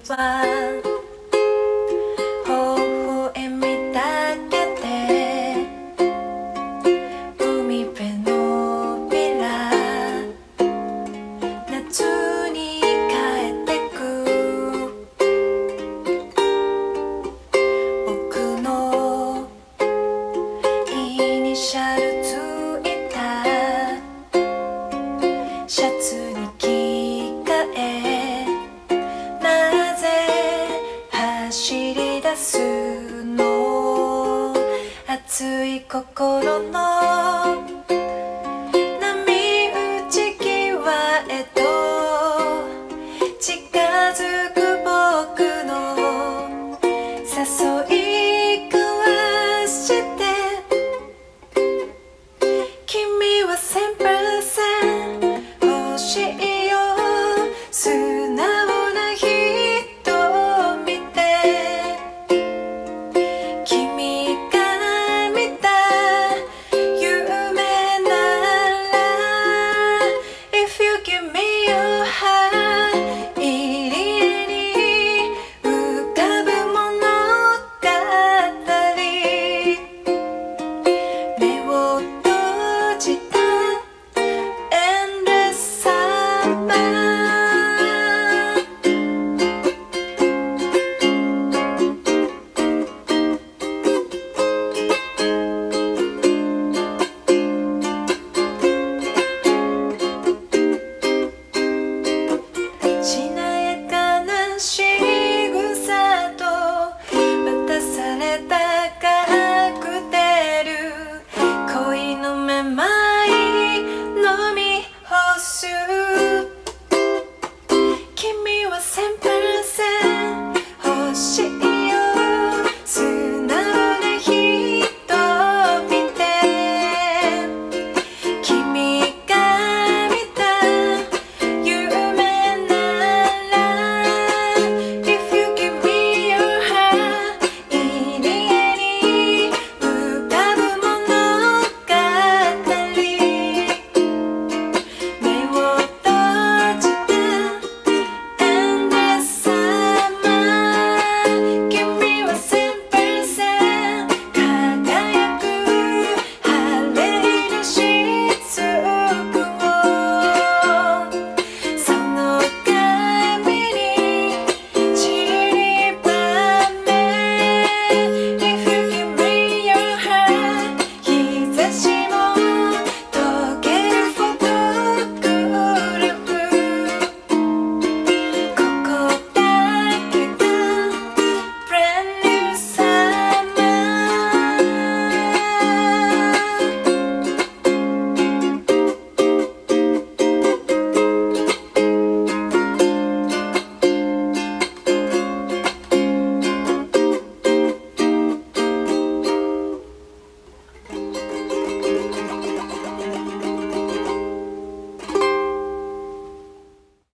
は微笑みだけで海辺のビラ夏に帰ってく僕のイニシャルついたシャツに着替えなぜ走り出すの熱い心の波打ち際へと近づく僕の誘い交わして君は 1000% 欲しいよ素直な瞳で君が見た夢なら If you give me your heart 入り江に浮かぶ物語目を閉じた Endless summer しなやかな仕草と渡されたカクテル恋のめまい飲み干す君は先輩